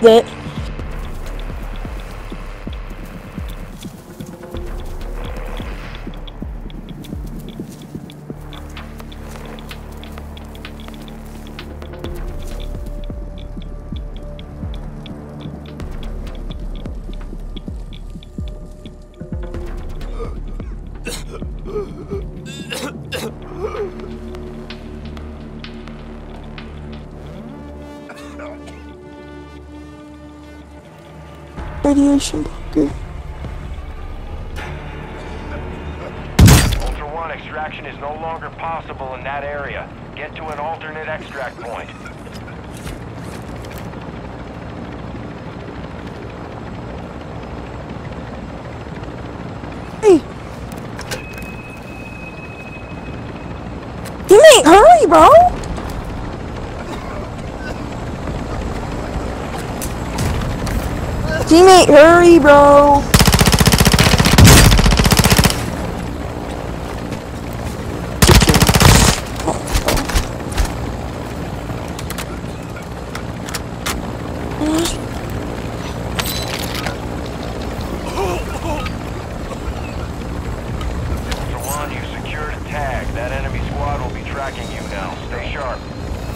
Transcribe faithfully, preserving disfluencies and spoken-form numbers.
That. Radiation bunker. Ultra One, extraction is no longer possible in that area. Get to an alternate extract point. Hey! Teammate, hurry, bro! Teammate, hurry, bro! Ultra One, you secured a tag. That enemy squad will be tracking you now. Stay sharp.